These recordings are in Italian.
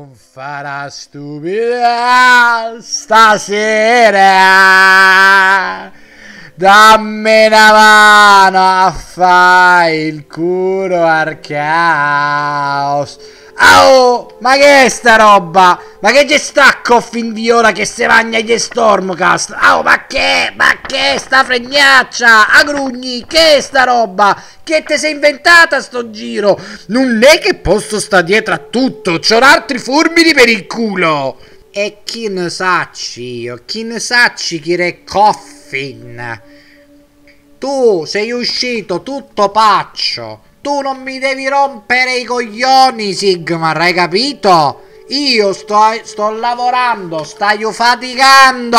non farà stupida stasera. Dammi una mano a fare il curo al caos. Oh, ma che è sta roba? Ma che c'è sta coffin di ora che se magna gli Stormcast? Oh, ma che è sta fregnaccia? Agrugni, che è sta roba? Che te sei inventata sto giro? Non è che posso sta dietro a tutto, c'ho altri fulmini per il culo. E chi ne sacci io? Chi ne sacci chi è coffin? Tu sei uscito tutto paccio. Tu non mi devi rompere i coglioni, Sigmar, hai capito? Io sto lavorando, stai faticando.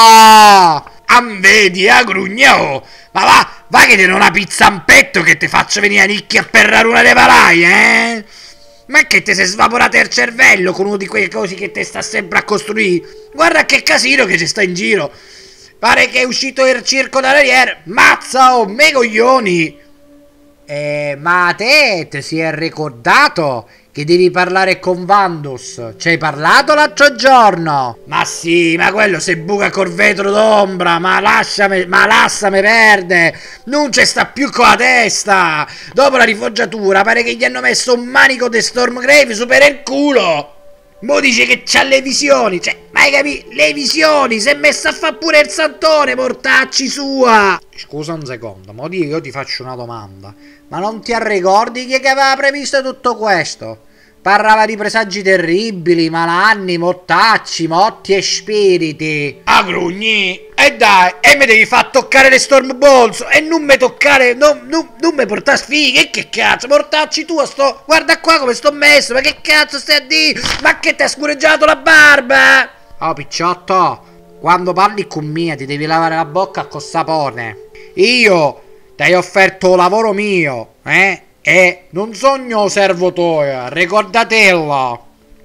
Vedi, grugnò. Ma va che te non una pizza in petto che ti faccio venire a nicchia a perrare una dei palai, eh? Ma che te sei svaporato il cervello con uno di quei cosi che te sta sempre a costruire? Guarda che casino che ci sta in giro. Pare che è uscito il circo dall'ariere. Mazza, oh, me coglioni. Ma a te si è ricordato che devi parlare con Vandus? Ci hai parlato l'altro giorno? Ma sì, ma quello si buca col vetro d'ombra. Ma lasciami perdere. Non ci sta più con la testa. Dopo la rifoggiatura pare che gli hanno messo un manico di Stormgrave su per il culo. Mo dice che c'ha le visioni. Cioè, ma hai capito? Le visioni. Si è messa a fare pure il santone, mortacci sua. Scusa un secondo, mo io ti faccio una domanda. Ma non ti ricordi chi è che aveva previsto tutto questo? Parlava di presagi terribili, malanni, mortacci, motti e spiriti. Agrugni, e dai, e mi devi far toccare le Storm Balls e non mi toccare, non mi portare sfighe, che cazzo, mortacci tu, guarda qua come sto messo, ma che cazzo stai a dire? Ma che ti ha scureggiato la barba? Oh picciotto, quando parli con mia ti devi lavare la bocca con sapone. Io ti hai offerto lavoro mio, e non sogno servo tuo, ricordatelo.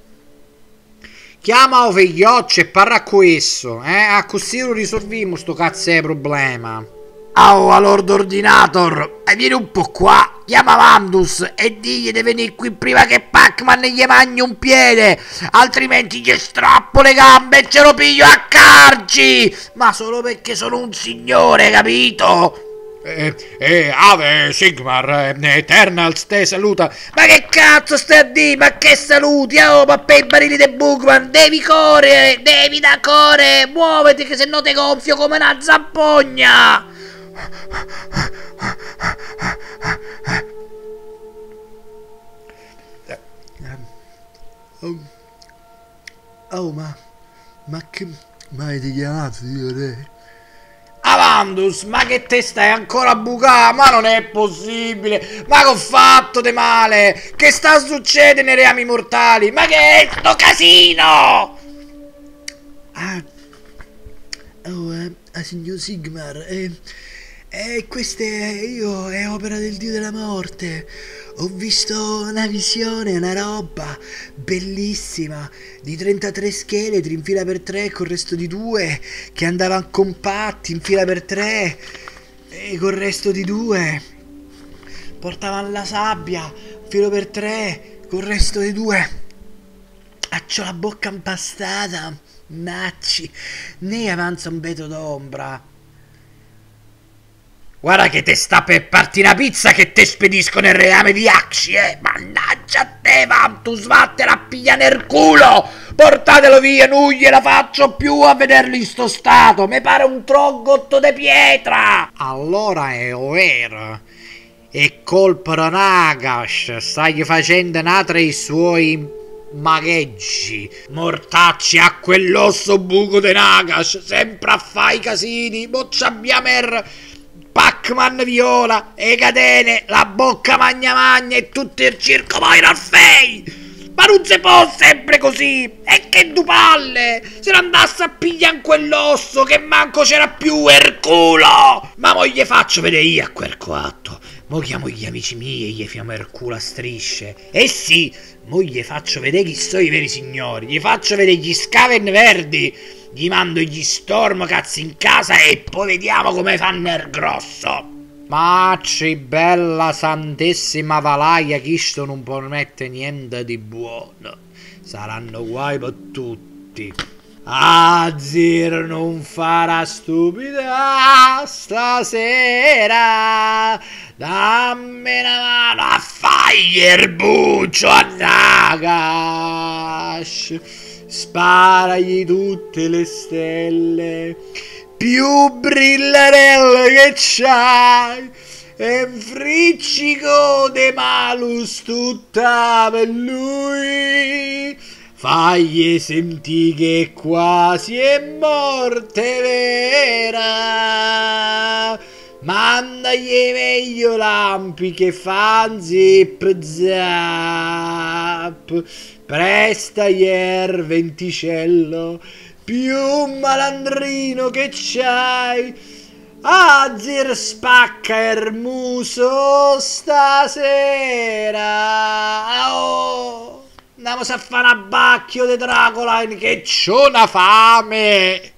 Chiama o figlioccio e parla con esso, a così lo risolviamo sto cazzo di problema. Oh, Lord Ordinator, vieni un po' qua, chiama Vandus e digli di venire qui prima che Pac-Man gli mangi un piede, altrimenti gli strappo le gambe e ce lo piglio a carci, ma solo perché sono un signore, capito? Ave Sigmar, Eternals te saluta. Ma che cazzo stai a dire? Ma che saluti? Oh, ma per i barili di Boogman devi correre, devi da correre, muoviti che se no te gonfio come una zampogna. Oh, ma che mi avete chiamato, io? Avandus, ma che te stai ancora a bucare? Ma non è possibile! Ma che ho fatto di male? Che sta succedendo nei reami mortali? Ma che è sto casino? Signor Sigmar, questa è opera del dio della morte. Ho visto una visione, una roba bellissima di 33 scheletri in fila per 3 col resto di 2 che andavano compatti in fila per 3 e col resto di 2 portavano la sabbia filo per 3 col resto di 2. C'ho la bocca impastata, macci, ne avanza un vetro d'ombra. Guarda che te sta per partire una pizza che te spedisco nel reame di Axi, Mannaggia a te, tu svattene a pigliare nel culo! Portatelo via, non gliela faccio più a vederlo in sto stato! Mi pare un troggotto di pietra! Allora è vero. È colpa di Nagash, stai facendo natre i suoi magheggi. Mortacci a quell'osso buco di Nagash, sempre a fare i casini, bocciabbiamer... Pac-Man viola, e catene, la bocca magna e tutto il circo poi Orfei! Ma non si può sempre così! E che du palle! Se ne andasse a pigliare quell'osso che manco c'era più il culo! Ma mo gli faccio vedere io a quel coatto. Mo chiamo gli amici miei e gli fiamo il culo a strisce. E sì, mo gli faccio vedere chi sono i veri signori. Gli faccio vedere gli Scaven verdi. Gli mando gli Stormcats in casa e poi vediamo come fanno il grosso. Macci, bella santissima valaia, chi sto non permette niente di buono. saranno guai per tutti. Azir non farà stupida stasera, dammi una mano a Firebuccio a Nagash, sparagli tutte le stelle più brillarelle che c'hai e friccico de malus tutta per lui. Fagli sentì che quasi è morte vera. Mandagli meglio lampi che fan zip zap. Prestagli il venticello più malandrino che c'hai. Azir spacca il muso stasera. Oh! Andiamo a fare un abbacchio di Dracoline che c'ho una fame!